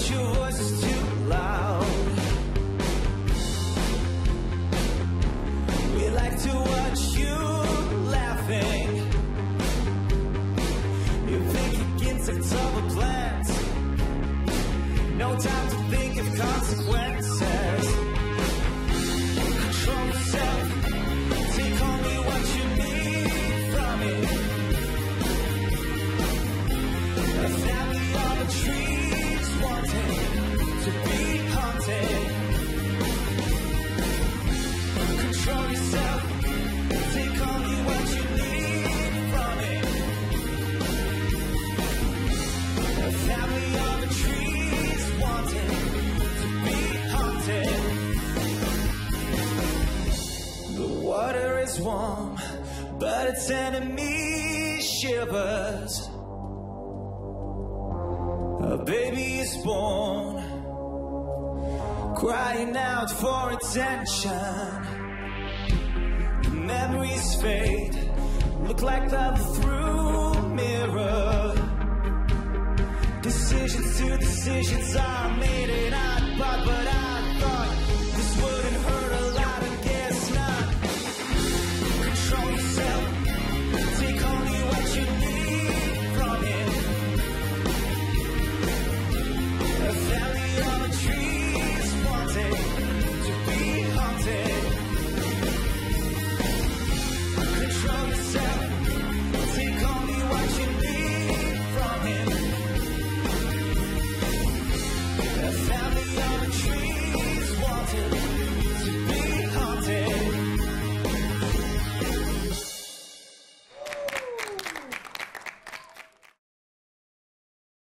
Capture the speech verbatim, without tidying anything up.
but your voice is too loud. We like to watch you laughing. You think against October plans. No time to think of consequences. Control yourself. Take only what you need from it. A family of the trees wanting to be haunted. Control yourself. Take only what you need from it. A family of the trees wanting to be haunted. The water is warm, but its enemy shivers. A baby is born, crying out for attention. Memories fade, look like love through a mirror. Decisions to decisions are made and I thought, but I thought